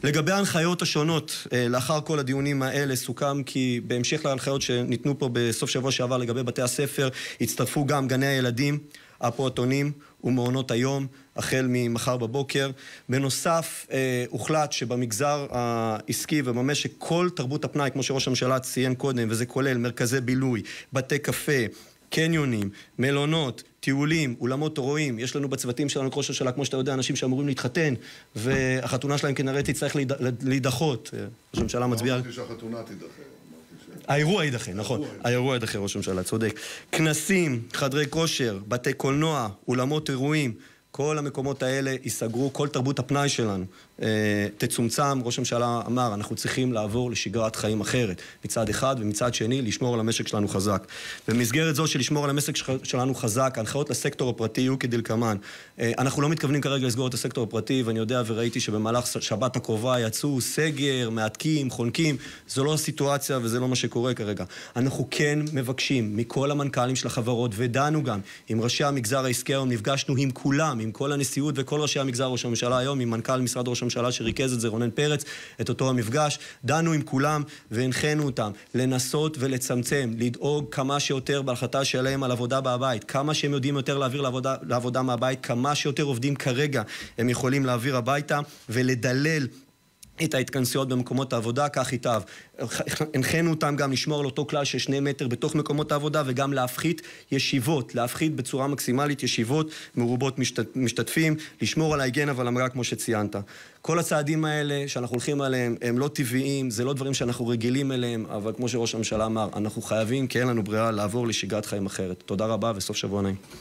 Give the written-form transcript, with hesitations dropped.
לגבי ההנחיות השונות, לאחר כל הדיונים האלה סוכם כי בהמשך להנחיות שניתנו פה בסוף שבוע שעבר לגבי בתי הספר, הצטרפו גם גני הילדים, הפעוטונים ומעונות היום, החל ממחר בבוקר. בנוסף, הוחלט שבמגזר העסקי ובמשק כל תרבות הפנאי, כמו שראש הממשלה ציין קודם, וזה כולל מרכזי בילוי, בתי קפה, קניונים, מלונות, טיולים, אולמות אירועים. יש לנו בצוותים שלנו ראש הממשלה, כמו שאתה יודע, אנשים שאמורים להתחתן, והחתונה שלהם כנראה תצטרך להידחות. ראש הממשלה מצביע... אמרתי שהחתונה תידחה. האירוע יידחה, נכון. האירוע יידחה, ראש הממשלה, צודק. כנסים, חדרי כושר, בתי קולנוע, אולמות אירועים, כל המקומות האלה ייסגרו, כל תרבות הפנאי שלנו תצומצם. ראש הממשלה אמר, אנחנו צריכים לעבור לשגרת חיים אחרת, מצד אחד, ומצד שני, לשמור על המשק שלנו חזק. במסגרת זו של לשמור על המשק שלנו חזק, ההנחיות לסקטור הפרטי יהיו כדלקמן. אנחנו לא מתכוונים כרגע לסגור את הסקטור הפרטי, ואני יודע וראיתי שבמהלך שבת הקרובה יצאו סגר, מעתקים, חונקים. זו לא הסיטואציה וזה לא מה שקורה כרגע. אנחנו כן מבקשים מכל המנכ"לים של החברות, ודנו גם עם ראשי המגזר העסקי היום, נפגשנו עם כולם, עם כל הנשיאות וכל ראשי המגזר ראש הממשלה היום, עם מנכ"ל משרד ראש הממשלה שריכז את זה, רונן פרץ, את אותו המפגש. דנו עם כולם והנחינו אותם לנסות ולצמצם, לדאוג כמה שיותר בהחלטה שלהם על עבודה בבית, כמה שהם יודעים יותר להעביר לעבודה מהבית, כמה שיותר עובדים כרגע הם יכולים להעביר הביתה, ולדלל את ההתכנסויות במקומות העבודה, כך ייטב. הנחינו אותם גם לשמור על אותו כלל של 2 מטר בתוך מקומות העבודה, וגם להפחית ישיבות, להפחית בצורה מקסימלית ישיבות מרובות משתתפים, לשמור על ההיגיינה ועל המראה כמו שציינת. כל הצעדים האלה שאנחנו הולכים עליהם הם לא טבעיים, זה לא דברים שאנחנו רגילים אליהם, אבל כמו שראש הממשלה אמר, אנחנו חייבים, כי אין לנו ברירה, לעבור לשגרת חיים אחרת. תודה רבה וסוף שבוע נעים.